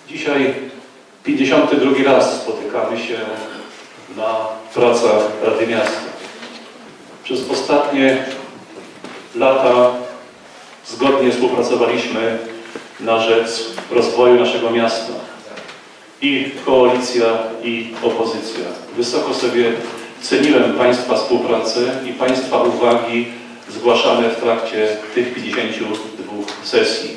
Dzisiaj 52 raz spotykamy się na pracach Rady Miasta. Przez ostatnie lata zgodnie współpracowaliśmy na rzecz rozwoju naszego miasta. I koalicja, i opozycja. Wysoko sobie ceniłem Państwa współpracę i Państwa uwagi zgłaszane w trakcie tych 52 sesji.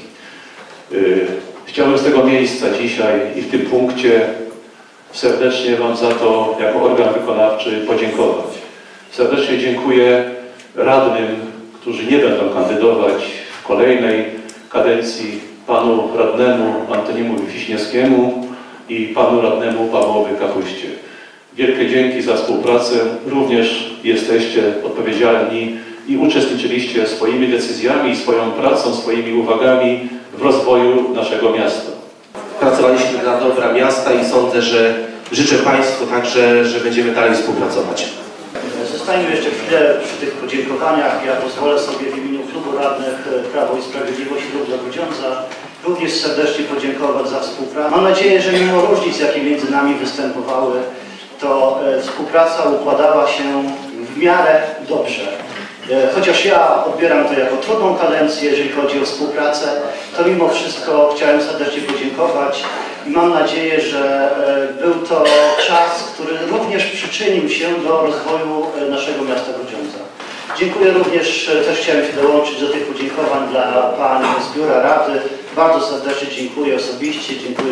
Chciałbym z tego miejsca dzisiaj i w tym punkcie serdecznie Wam za to jako organ wykonawczy podziękować. Serdecznie dziękuję radnym, którzy nie będą kandydować w kolejnej kadencji, panu radnemu Antoniemu Wiśniewskiemu i panu radnemu Pawłowi Kapuście. Wielkie dzięki za współpracę. Również jesteście odpowiedzialni i uczestniczyliście swoimi decyzjami, swoją pracą, swoimi uwagami w rozwoju naszego miasta. Pracowaliśmy dla dobra miasta i sądzę, że życzę Państwu także, że będziemy dalej współpracować. Zostańmy jeszcze chwilę przy tych podziękowaniach. Ja pozwolę sobie w imieniu Klubu Radnych Prawo i Sprawiedliwość i Ruch dla Grudziądza również serdecznie podziękować za współpracę. Mam nadzieję, że mimo różnic, jakie między nami występowały, to współpraca układała się w miarę dobrze. Chociaż ja odbieram to jako trudną kadencję, jeżeli chodzi o współpracę, to mimo wszystko chciałem serdecznie podziękować i mam nadzieję, że był to czas, który również przyczynił się do rozwoju naszego miasta Grudziądza. Dziękuję również, też chciałem się dołączyć do tych podziękowań dla pań z Biura Rady. Bardzo serdecznie dziękuję osobiście, dziękuję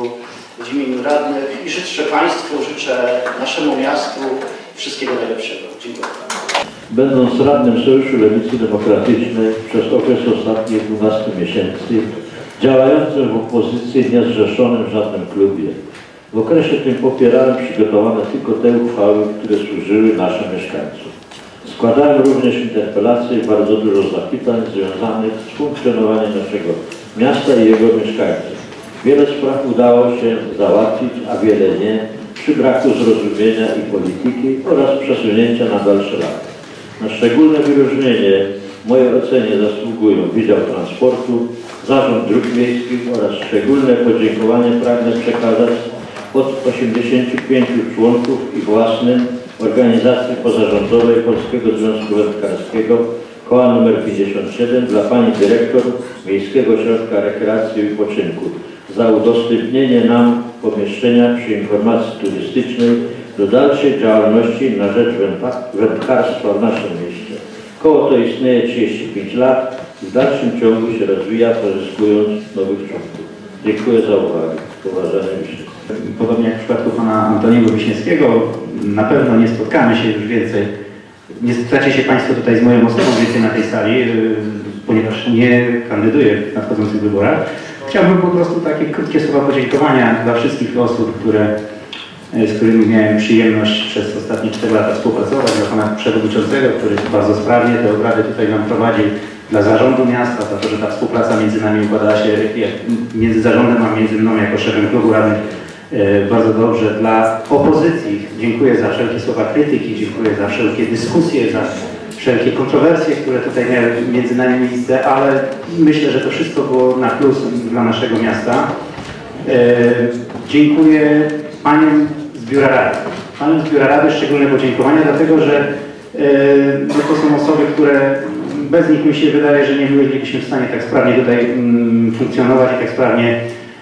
w imieniu radnych i życzę Państwu, życzę naszemu miastu wszystkiego najlepszego. Dziękuję. Będąc radnym Sojuszu Lewicy Demokratycznej przez okres ostatnich 12 miesięcy, działającym w opozycji, niezrzeszonym w żadnym klubie, w okresie tym popierałem przygotowane tylko te uchwały, które służyły naszym mieszkańcom. Składałem również interpelacje i bardzo dużo zapytań związanych z funkcjonowaniem naszego miasta i jego mieszkańców. Wiele spraw udało się załatwić, a wiele nie, przy braku zrozumienia i polityki oraz przesunięcia na dalsze lata. Na szczególne wyróżnienie w mojej ocenie zasługują Wydział Transportu, Zarząd Dróg Miejskich oraz szczególne podziękowanie pragnę przekazać od 85 członków i własnym organizacji pozarządowej Polskiego Związku Wędkarskiego koła nr 57 dla pani dyrektor Miejskiego Ośrodka Rekreacji i Wypoczynku za udostępnienie nam pomieszczenia przy informacji turystycznej do dalszej działalności na rzecz wędkarstwa w naszym mieście. Koło to istnieje 35 lat i w dalszym ciągu się rozwija, pozyskując nowych członków. Dziękuję za uwagę. Uważany Wiśniewski. Podobnie jak w przypadku pana Antoniego Wiśniewskiego, na pewno nie spotkamy się już więcej. Nie spotkacie się Państwo tutaj z moją osobą więcej na tej sali, ponieważ nie kandyduję w nadchodzących wyborach. Chciałbym po prostu takie krótkie słowa podziękowania dla wszystkich osób, z którymi miałem przyjemność przez ostatnie 4 lata współpracować, dla pana przewodniczącego, który bardzo sprawnie te obrady tutaj nam prowadził, dla zarządu miasta, za to, że ta współpraca między nami układała się między zarządem a między mną jako szefem klubu radnych bardzo dobrze. Dla opozycji dziękuję za wszelkie słowa krytyki, dziękuję za wszelkie dyskusje, za wszelkie kontrowersje, które tutaj miały między nami miejsce, ale myślę, że to wszystko było na plus dla naszego miasta. Dziękuję paniom z Biura Rady. Panom z Biura Rady szczególne podziękowania, dlatego że to są osoby, które bez nich mi się wydaje, że nie bylibyśmy w stanie tak sprawnie tutaj funkcjonować i tak sprawnie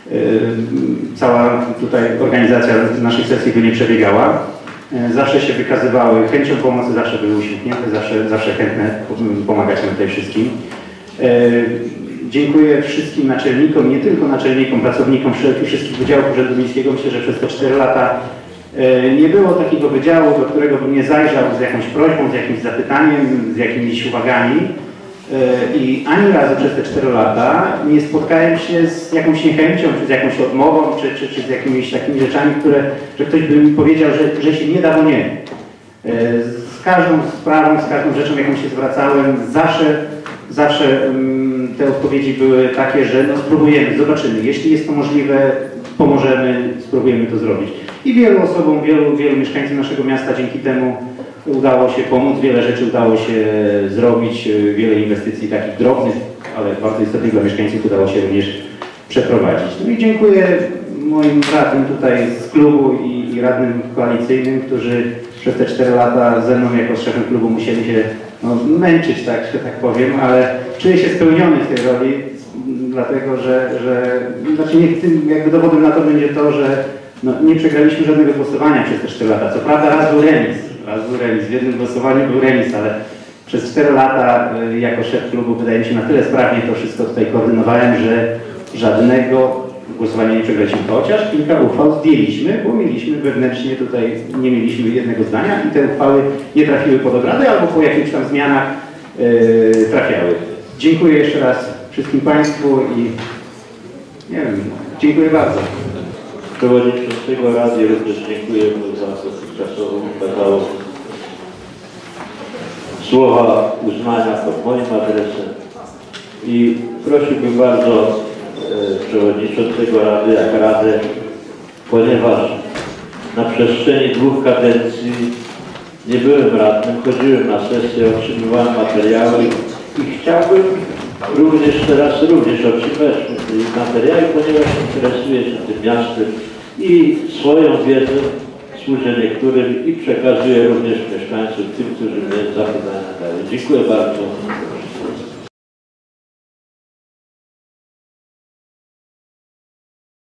cała tutaj organizacja naszych sesji by nie przebiegała. Zawsze się wykazywały chęcią pomocy, zawsze były uśmiechnięte, zawsze chętne pomagać nam tutaj wszystkim. Dziękuję wszystkim naczelnikom, nie tylko naczelnikom, pracownikom wszystkich wydziałów Urzędu Miejskiego. Myślę, że przez te 4 lata nie było takiego wydziału, do którego bym nie zajrzał z jakąś prośbą, z jakimś zapytaniem, z jakimiś uwagami. I ani razu przez te 4 lata nie spotkałem się z jakąś niechęcią, czy z jakąś odmową, czy z jakimiś takimi rzeczami, że ktoś by mi powiedział, że się nie da, bo nie. Z każdą sprawą, z każdą rzeczą, jaką się zwracałem, zawsze te odpowiedzi były takie, że no spróbujemy, zobaczymy. Jeśli jest to możliwe, pomożemy, spróbujemy to zrobić. I wielu osobom, wielu mieszkańcom naszego miasta dzięki temu udało się pomóc, wiele rzeczy udało się zrobić, wiele inwestycji takich drobnych, ale bardzo istotnych dla mieszkańców udało się również przeprowadzić. No i dziękuję moim radnym tutaj z klubu i radnym koalicyjnym, którzy przez te 4 lata ze mną jako z szefem klubu musieli się męczyć, tak, że tak powiem, ale czuję się spełniony w tej roli, dlatego że znaczy niech tym jakby dowodem na to będzie to, że nie przegraliśmy żadnego głosowania przez te 4 lata. Co prawda raz był remis, w jednym głosowaniu był remis, ale przez 4 lata jako szef klubu wydaje mi się na tyle sprawnie to wszystko tutaj koordynowałem, że żadnego głosowania nie przegraliśmy, chociaż kilka uchwał zdjęliśmy, bo mieliśmy wewnętrznie tutaj, nie mieliśmy jednego zdania i te uchwały nie trafiły pod obrady albo po jakichś tam zmianach trafiały. Dziękuję jeszcze raz wszystkim Państwu i nie wiem, dziękuję bardzo. Przewodniczącego Rady również dziękuję za dotychczasową przekazał słowa uznania pod moim adresem i prosiłbym bardzo przewodniczącego Rady, jak Radę, ponieważ na przestrzeni 2 kadencji nie byłem radnym, chodziłem na sesję, otrzymywałem materiały i chciałbym teraz otrzymać materiały, ponieważ interesuję się tym miastem i swoją wiedzę służę niektórym i przekazuję również mieszkańcom, tym, którzy mnie zapytają. Dziękuję bardzo.